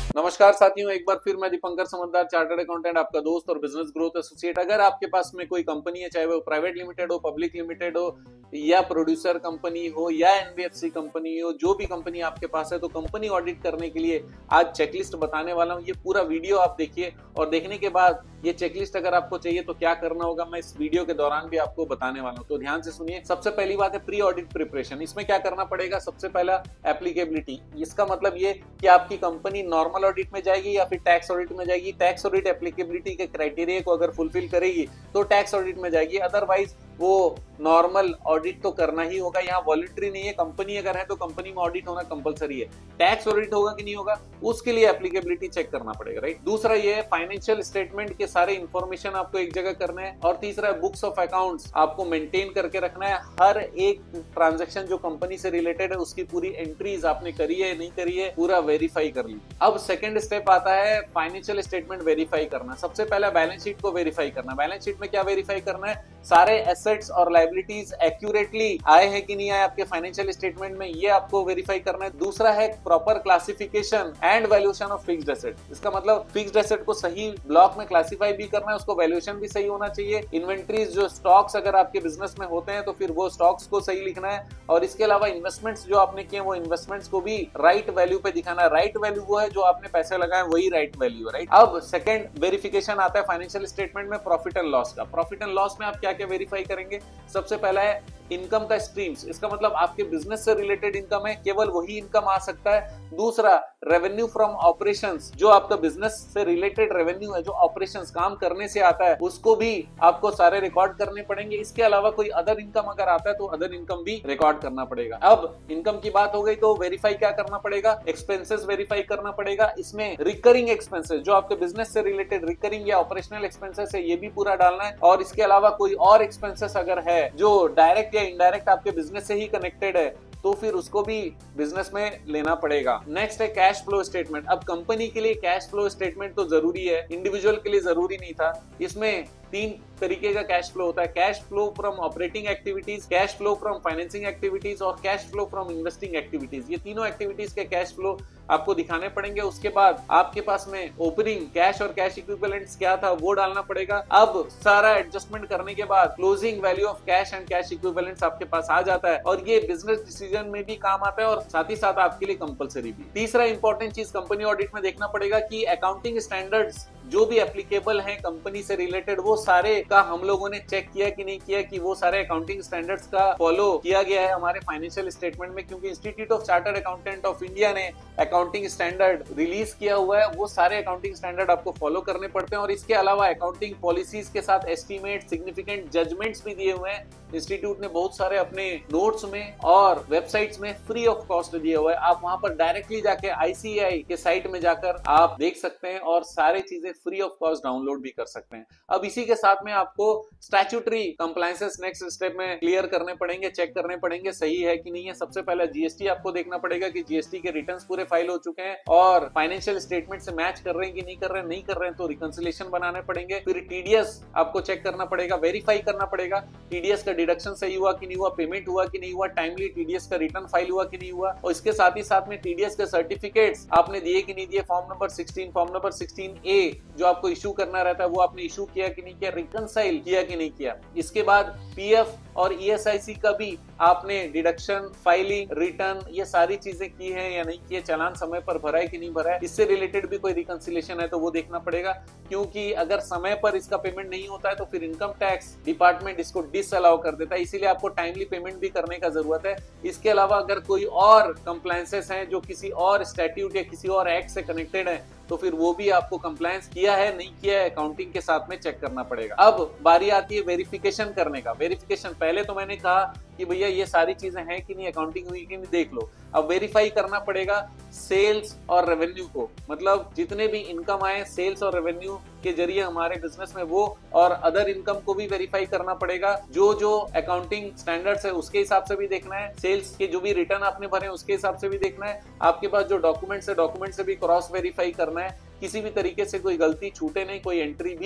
नमस्कार साथियों, एक बार फिर मैं दीपंकर समझदार चार्टर्ड अकाउंटेंट, आपका दोस्त और बिजनेस ग्रोथ एसोसिएट। अगर आपके पास में कोई कंपनी है, चाहे वो प्राइवेट लिमिटेड हो, पब्लिक लिमिटेड हो, या प्रोड्यूसर कंपनी हो, या एनबीएफसी कंपनी हो, जो भी कंपनी आपके पास है, तो कंपनी ऑडिट करने के लिए आज चेकलिस्ट बताने वाला हूं। ये पूरा वीडियो आप देखिए और देखने के बाद ये चेकलिस्ट अगर आपको चाहिए तो क्या करना होगा, मैं इस वीडियो के दौरान भी आपको बताने वाला हूं। तो ध्यान से सुनिए। सबसे पहली बात है प्री ऑडिट प्रिपरेशन। इसमें क्या करना पड़ेगा? सबसे पहला एप्लीकेबिलिटी। इसका मतलब ये कि आपकी कंपनी नॉर्मल ऑडिट में जाएगी या फिर टैक्स ऑडिट में जाएगी। टैक्स ऑडिट एप्लीकेबिलिटी के क्राइटेरिया को अगर फुलफिल करेगी तो टैक्स ऑडिट में जाएगी, अदरवाइज वो नॉर्मल ऑडिट तो करना ही होगा। यहाँ वॉलंटरी नहीं है। कंपनी अगर है तो कंपनी में ऑडिट होना कंपलसरी है। टैक्स ऑडिट होगा कि नहीं होगा, उसके लिए एप्लीकेबिलिटी चेक करना पड़ेगा, राइट। दूसरा ये है फाइनेंशियल स्टेटमेंट के सारे इंफॉर्मेशन आपको एक जगह करना है। और तीसरा है बुक्स ऑफ अकाउंट्स आपको मेंटेन करके रखना है। हर एक ट्रांजेक्शन जो कंपनी से रिलेटेड है उसकी पूरी एंट्रीज आपने करी है नहीं करी है, पूरा वेरीफाई कर ली। अब सेकंड स्टेप आता है फाइनेंशियल स्टेटमेंट वेरीफाई करना। सबसे पहले बैलेंस शीट को वेरीफाई करना। बैलेंस शीट में क्या वेरीफाई करना है? सारे एसेट्स और लायबिलिटीज एक्यूरेटली आए हैं कि नहीं आए आपके फाइनेंशियल स्टेटमेंट में, ये आपको वेरीफाई करना है। दूसरा है proper classification and valuation of fixed asset. इसका मतलब फिक्स्ड एसेट को सही ब्लॉक में क्लासिफाई भी करना है, उसको वैल्यूएशन भी सही होना चाहिए। इन्वेंट्रीज जो स्टॉक्स अगर आपके बिजनेस में होते हैं तो फिर वो स्टॉक्स को सही लिखना है। और इसके अलावा इन्वेस्टमेंट्स जो आपने किए वो इन्वेस्टमेंट्स को भी राइट वैल्यू पे दिखाना है। राइट वैल्यू वो है जो आपने पैसे लगाए, वही राइट वैल्यू है, राइट। अब सेकंड वेरिफिकेशन आता है फाइनेंशियल स्टेटमेंट में प्रॉफिट एंड लॉस का। प्रॉफिट एंड लॉस में आप क्या क्या वेरीफाई करेंगे? सबसे पहला है इनकम का स्ट्रीम्स। इसका मतलब आपके बिजनेस से रिलेटेड इनकम है, केवल वही इनकम आ सकता है। दूसरा रेवेन्यू फ्रॉम ऑपरेशंस, जो आपका बिजनेस से रिलेटेड रेवेन्यू है, जो ऑपरेशंस काम करने से आता है, उसको भी आपको सारे रिकॉर्ड करने पड़ेंगे। इसके अलावा कोई अदर इनकम अगर आता है तो अदर इनकम भी रिकॉर्ड करना पड़ेगा। अब इनकम की बात हो गई तो वेरीफाई क्या करना पड़ेगा? एक्सपेंसेस वेरीफाई करना पड़ेगा। इसमें रिकरिंग एक्सपेंसेस जो आपके बिजनेस से रिलेटेड रिकरिंग या ऑपरेशनल एक्सपेंसेस है, ये भी पूरा डालना है। और इसके अलावा कोई और एक्सपेंसेस अगर है जो डायरेक्ट या इनडायरेक्ट आपके बिजनेस से ही कनेक्टेड है तो फिर उसको भी बिजनेस में लेना पड़ेगा। नेक्स्ट है कैश फ्लो स्टेटमेंट। अब कंपनी के लिए कैश फ्लो स्टेटमेंट तो जरूरी है, इंडिविजुअल के लिए जरूरी नहीं था। इसमें तीन तरीके का कैश फ्लो होता है: cash flow from operating activities, cash flow from financing activities और cash flow from investing activities. ये तीनों एक्टिविटीज के कैश फ्लो आपको दिखाने पड़ेंगे। उसके बाद आपके पास में ओपनिंग कैश और कैश इक्विवेलेंट्स क्या था वो डालना पड़ेगा। अब सारा एडजस्टमेंट करने के बाद closing value of cash and cash equivalents आपके पास आ जाता है और ये बिजनेस डिसीजन में भी काम आता है और साथ ही साथ आपके लिए कंपलसरी भी। तीसरा इंपॉर्टेंट चीज कंपनी ऑडिट में देखना पड़ेगा कि अकाउंटिंग स्टैंडर्ड्स जो भी एप्लीकेबल हैं कंपनी से रिलेटेड, वो सारे का हम लोगों ने चेक किया कि नहीं किया, कि वो सारे अकाउंटिंग स्टैंडर्ड्स का फॉलो किया गया है हमारे फाइनेंशियल स्टेटमेंट में। क्योंकि institute of chartered accountant of India ने अकाउंटिंग स्टैंडर्ड रिलीज किया हुआ है, वो सारे अकाउंटिंग स्टैंडर्ड आपको फॉलो करने पड़ते हैं। और इसके अलावा अकाउंटिंग पॉलिसीज के साथ एस्टीमेट, सिग्निफिकेंट जजमेंट्स भी दिए हुए हैं। इंस्टीट्यूट ने बहुत सारे अपने नोट्स में और वेबसाइट्स में फ्री ऑफ कॉस्ट दिए हुए हैं। आप वहां पर डायरेक्टली जाके आईसीएआई के साइट में जाकर आप देख सकते हैं और सारी चीजें फ्री ऑफ कॉस्ट डाउनलोड भी कर सकते हैं। अब इसी के साथ में आपको स्टैट्यूटरी कंप्लायंसेस नेक्स्ट स्टेप में क्लियर करने पड़ेंगे, चेक करने पड़ेंगे सही है कि नहीं है। सबसे पहले जीएसटी आपको देखना पड़ेगा कि जीएसटी के रिटर्न्स पूरे फाइल हो चुके हैं और फाइनेंशियल स्टेटमेंट से मैच कर रहे हैं कि नहीं कर रहे हैं। नहीं कर रहे हैं तो रिकंसिलिएशन बनाने पड़ेंगे। फिर टीडीएस आपको चेक करना पड़ेगा, वेरीफाई करना पड़ेगा टीडीएस का डिडक्शन सही हुआ कि नहीं हुआ, पेमेंट हुआ कि नहीं हुआ, टाइमली टीडीएस का रिटर्न फाइल हुआ कि नहीं हुआ। और इसके साथ ही साथ में टीडीएस के सर्टिफिकेट्स आपने दिए कि नहीं दिए। Form number 16, form number 16A जो आपको इशू करना रहता है वो आपने इशू किया कि नहीं किया, रिकंसाइल किया कि नहीं किया। इसके बाद पीएफ और ईएसआईसी का भी आपने डिडक्शन, फाइलिंग, रिटर्न, ये सारी चीजें की है या नहीं की है, चालान समय पर भरा है कि नहीं भरा है, इससे रिलेटेड भी कोई रिकंसिलिएशन है तो वो देखना पड़ेगा। क्योंकि अगर समय पर इसका पेमेंट नहीं होता है तो फिर इनकम टैक्स डिपार्टमेंट इसको डिसअलाउ कर देता है, इसीलिए आपको टाइमली पेमेंट भी करने का जरूरत है। इसके अलावा अगर कोई और कंप्लायंसेस हैं जो किसी और स्टैट्यूट या किसी और एक्ट से कनेक्टेड है तो फिर वो भी आपको कंप्लायंस किया है नहीं किया है अकाउंटिंग के साथ में चेक करना पड़ेगा। अब बारी आती है वेरिफिकेशन करने का। वेरिफिकेशन पहले तो मैंने कहा कि भैया ये सारी चीजें हैं कि नहीं, अकाउंटिंग हुई कि नहीं, देख लो। अब वेरीफाई करना पड़ेगा सेल्स और रेवेन्यू को, मतलब जितने भी इनकम आए सेल्स और रेवेन्यू के जरिए हमारे बिजनेस में वो, और अदर इनकम को भी वेरीफाई करना पड़ेगा। जो जो अकाउंटिंग स्टैंडर्ड्स है उसके हिसाब से भी देखना है, सेल्स के जो भी रिटर्न आपने भरे उसके हिसाब से भी देखना है। आपके पास जो डॉक्यूमेंट्स है डॉक्यूमेंट से भी क्रॉस वेरीफाई करना है, किसी भी तरीके से कोई गलती छूटे नहीं, कोई एंट्री भी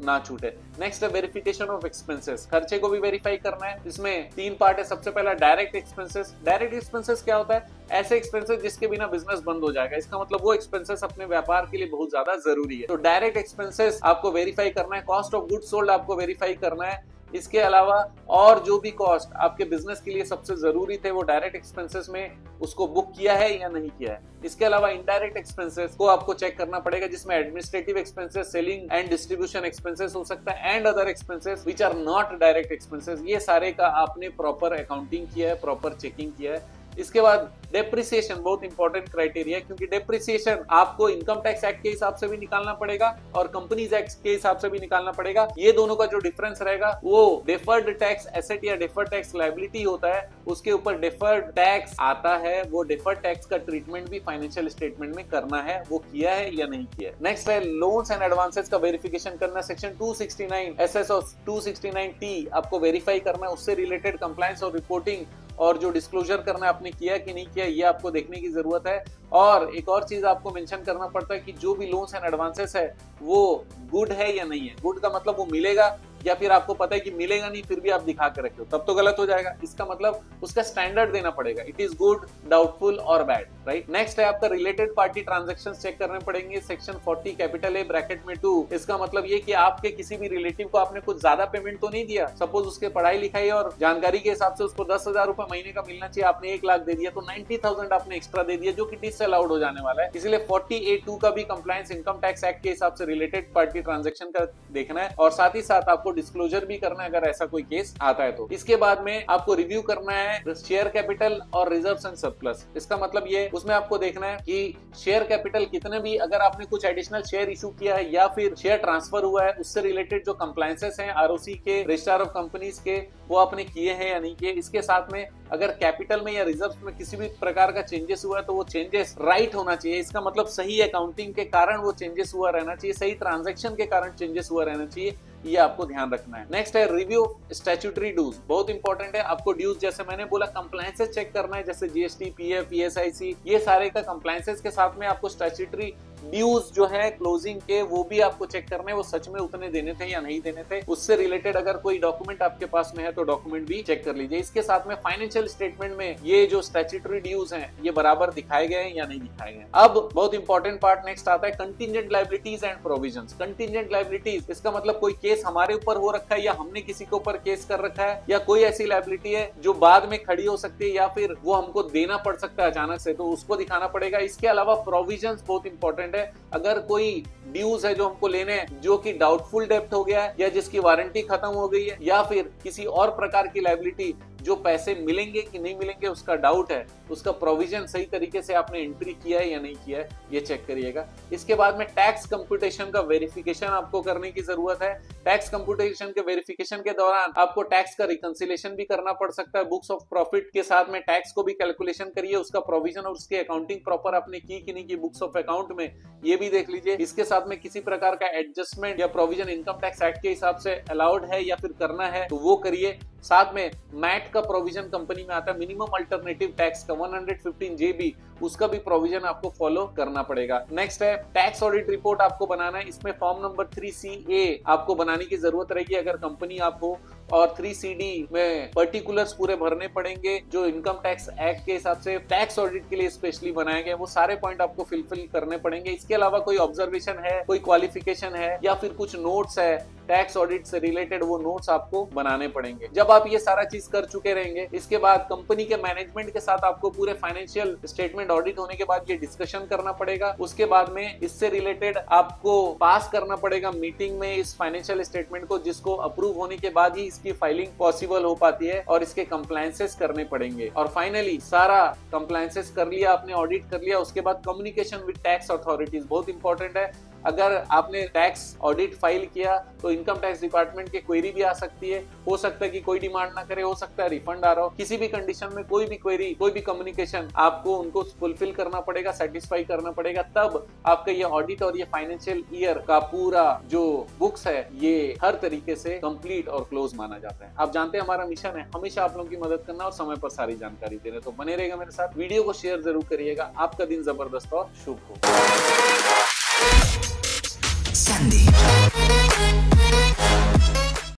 ना छूटे। नेक्स्ट है वेरिफिकेशन ऑफ एक्सपेंसेस, खर्चे को भी वेरीफाई करना है। इसमें 3 पार्ट है। सबसे पहला डायरेक्ट एक्सपेंसेस। डायरेक्ट एक्सपेंसेस क्या होता है? ऐसे एक्सपेंसेस जिसके बिना बिजनेस बंद हो जाएगा, इसका मतलब वो एक्सपेंसेस अपने व्यापार के लिए बहुत ज्यादा जरूरी है। तो डायरेक्ट एक्सपेंसेस आपको वेरीफाई करना है। कॉस्ट ऑफ गुड्स सोल्ड आपको वेरीफाई करना है। इसके अलावा और जो भी कॉस्ट आपके बिजनेस के लिए सबसे जरूरी थे वो डायरेक्ट एक्सपेंसेस में उसको बुक किया है या नहीं किया है। इसके अलावा इनडायरेक्ट एक्सपेंसेस को आपको चेक करना पड़ेगा, जिसमें administrative expenses, selling and distribution expenses हो सकता है, and other expenses which are not direct expenses. ये सारे का आपने प्रॉपर अकाउंटिंग किया है, प्रॉपर चेकिंग किया है। इसके बाद डेप्रिसिएशन बहुत इंपॉर्टेंट क्राइटेरिया है, क्योंकि डेप्रिसिएशन आपको इनकम टैक्स एक्ट के हिसाब से भी निकालना पड़ेगा और कंपनीज एक्ट के हिसाब से भी निकालना पड़ेगा। ये दोनों का जो डिफरेंस रहेगा वो डिफर्ड टैक्स एसेट या डिफर्ड टैक्स लायबिलिटी होता है, उसके ऊपर डिफर्ड टैक्स आता है। वो डिफर्ड टैक्स का ट्रीटमेंट भी फाइनेंशियल स्टेटमेंट में करना है, वो किया है या नहीं किया है। नेक्स्ट है लोन्स एंड एडवांसेस का वेरिफिकेशन करना। सेक्शन 269 SS और 269T आपको वेरीफाई करना है। उससे रिलेटेड कंप्लायंस और रिपोर्टिंग और जो डिस्क्लोजर करना है आपने किया कि नहीं किया, ये आपको देखने की जरूरत है। और एक और चीज आपको मेंशन करना पड़ता है कि जो भी लोन्स एंड एडवांसेस है वो गुड है या नहीं है। गुड का मतलब वो मिलेगा, या फिर आपको पता है कि मिलेगा नहीं फिर भी आप दिखा के रखे हो, तब तो गलत हो जाएगा। इसका मतलब उसका स्टैंडर्ड देना पड़ेगा, इट इज गुड, डाउटफुल और बैड, राइट। नेक्स्ट है आपका रिलेटेड पार्टी ट्रांजैक्शंस चेक करने पड़ेंगे। सेक्शन 40 कैपिटल ए ब्रैकेट में 2, इसका मतलब ये कि आपके किसी भी रिलेटिव को आपने कुछ ज्यादा पेमेंट तो नहीं दिया। सपोज उसके पढ़ाई लिखाई और जानकारी के हिसाब से उसको 10,000 रुपए महीने का मिलना चाहिए, आपने 1 लाख दे दिया, तो 90,000 आपने एक्स्ट्रा दे दिया, जो कि डिसअलाउड हो जाने वाला है। इसलिए 40A2 का भी कंप्लायंस इनकम टैक्स एक्ट के हिसाब से रिलेटेड पार्टी ट्रांजैक्शन का देखना है, और साथ ही साथ आपको डिस्क्लोजर भी करना है अगर ऐसा कोई केस आता है तो। इसके बाद में आपको रिव्यू करना है शेयर कैपिटल और रिजर्व्स एंड सरप्लस। इसका मतलब ये, उसमें आपको देखना है कि शेयर कैपिटल कितने भी, अगर आपने कुछ एडिशनल शेयर इशू किया है या फिर शेयर ट्रांसफर हुआ है, उससे रिलेटेड जो कंप्लायंसेस हैं ROC के, रजिस्ट्रार ऑफ कंपनीज के, वो आपने किए हैं या नहीं किए। इसके साथ में अगर कैपिटल में या रिजर्व में किसी भी प्रकार का चेंजेस हुआ है तो वो चेंजेस राइट होना चाहिए। इसका मतलब सही अकाउंटिंग के कारण वो चेंजेस हुआ रहना चाहिए, सही ट्रांजैक्शन के कारण चेंजेस हुआ रहना चाहिए, ये आपको ध्यान रखना है। नेक्स्ट है रिव्यू स्टैट्यूटरी ड्यूज, बहुत इंपॉर्टेंट है। आपको ड्यूज जैसे मैंने बोला कंप्लायंसेस चेक करना है, जैसे GST, PF, ESIC, ये सारे का कंप्लायंसेस के साथ में आपको स्टैट्यूटरी ड्यूज जो है क्लोजिंग के, वो भी आपको चेक करने हैं, वो सच में उतने देने थे या नहीं देने थे। उससे रिलेटेड अगर कोई डॉक्यूमेंट आपके पास में है तो डॉक्यूमेंट भी चेक कर लीजिए। इसके साथ में फाइनेंशियल स्टेटमेंट में ये जो स्टैट्यूटरी ड्यूज हैं ये बराबर दिखाए गए हैं या नहीं दिखाए गए। अब बहुत इंपॉर्टेंट पार्ट नेक्स्ट आता है contingent liabilities and provisions. Contingent liabilities, इसका मतलब कोई केस हमारे ऊपर हो रखा है या हमने किसी के ऊपर केस कर रखा है, या कोई ऐसी लायबिलिटी है जो बाद में खड़ी हो सकती है या फिर वो हमको देना पड़ सकता है अचानक से, तो उसको दिखाना पड़ेगा। इसके अलावा प्रोविजंस बहुत इंपॉर्टेंट है। अगर कोई ड्यूज है जो हमको लेने हैं जो कि डाउटफुल डेब्ट हो गया है, या जिसकी वारंटी खत्म हो गई है, या फिर किसी और प्रकार की लायबिलिटी जो पैसे मिलेंगे कि नहीं मिलेंगे उसका डाउट है, उसका प्रोविजन सही तरीके से आपने एंट्री किया है या नहीं किया है, ये चेक करिएगा। इसके बाद में टैक्स कंप्यूटेशन का वेरिफिकेशन आपको करने की जरूरत है। टैक्स कंप्यूटेशन के वेरिफिकेशन के दौरान आपको टैक्स का रिकंसिलेशन भी करना पड़ सकता है। बुक्स ऑफ प्रॉफिट के साथ में टैक्स को भी कैलकुलेशन करिए, उसका प्रोविजन और उसकी अकाउंटिंग प्रॉपर आपने की कि नहीं की बुक्स ऑफ अकाउंट में, ये भी देख लीजिए। इसके साथ में किसी प्रकार का एडजस्टमेंट या प्रोविजन इनकम टैक्स एक्ट के हिसाब से अलाउड है या फिर करना है तो वो करिए। साथ में मैट का प्रोविजन कंपनी में आता है, मिनिमम अल्टरनेटिव टैक्स का 115 JB, उसका भी प्रोविजन आपको फॉलो करना पड़ेगा। नेक्स्ट है टैक्स ऑडिट रिपोर्ट आपको बनाना है। इसमें फॉर्म नंबर 3CA आपको बनाने की जरूरत रहेगी अगर कंपनी आप हो, और 3CD में पर्टिकुलर्स पूरे भरने पड़ेंगे जो इनकम टैक्स एक्ट के हिसाब से टैक्स ऑडिट के लिए स्पेशली बनाए गए, वो सारे पॉइंट आपको फिलफिल करने पड़ेंगे। इसके अलावा कोई ऑब्जर्वेशन है, कोई क्वालिफिकेशन है, या फिर कुछ नोट्स है टैक्स ऑडिट से रिलेटेड, वो नोट्स आपको बनाने पड़ेंगे। जब आप ये सारा चीज कर चुके रहेंगे, इसके बाद कंपनी के मैनेजमेंट के साथ आपको पूरे फाइनेंशियल स्टेटमेंट ऑडिट होने के बाद ये डिस्कशन करना पड़ेगा। उसके बाद में इससे रिलेटेड आपको पास करना पड़ेगा मीटिंग में इस फाइनेंशियल स्टेटमेंट को, जिसको अप्रूव होने के बाद ही इसकी फाइलिंग पॉसिबल हो पाती है, और इसके कंप्लायंसेस करने पड़ेंगे। और फाइनली सारा कंप्लायंसेस कर लिया आपने, ऑडिट कर लिया, उसके बाद कम्युनिकेशन विद टैक्स अथॉरिटीज बहुत इंपॉर्टेंट है। अगर आपने टैक्स ऑडिट फाइल किया तो इनकम टैक्स डिपार्टमेंट की क्वेरी भी आ सकती है, हो सकता है कि कोई डिमांड ना करे, हो सकता है रिफंड आ रहा हो। किसी भी कंडीशन में कोई भी क्वेरी, कोई भी कम्युनिकेशन आपको उनको फुलफिल करना पड़ेगा, सेटिस्फाई करना पड़ेगा, तब आपका ये ऑडिट और ये फाइनेंशियल ईयर का पूरा जो बुक्स है ये हर तरीके से कंप्लीट और क्लोज माना जाता है। आप जानते हैं हमारा मिशन है हमेशा आप लोगों की मदद करना और समय पर सारी जानकारी देना, तो बने रहेगा मेरे साथ। वीडियो को शेयर जरूर करिएगा। आपका दिन जबरदस्त और शुभ हो। Sunday.